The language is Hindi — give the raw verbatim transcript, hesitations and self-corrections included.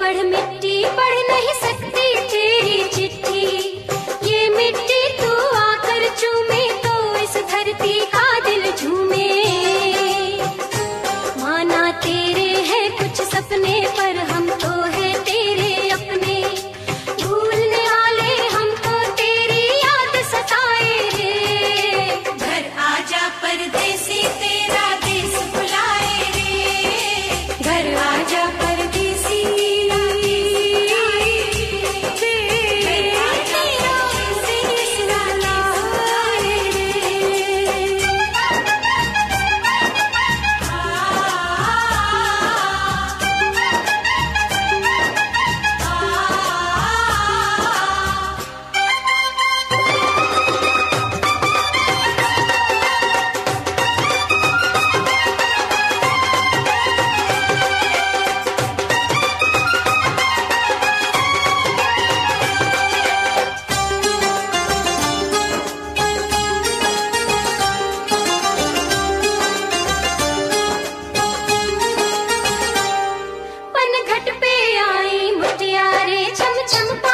पढ़ मिट्टी पढ़ नहीं सकती तेरी चिट्ठी। ये मिट्टी तू आकर चूमे तो इस धरती का दिल झूमे। माना तेरे हैं कुछ सपने पर हम तो है तेरे अपने। भूलने वाले हमको तेरी याद सताए रे। घर आजा परदेसी तेरा देश बुलाए रे। घर आजा परदेसी घट पे आई मुटियारे छम छम।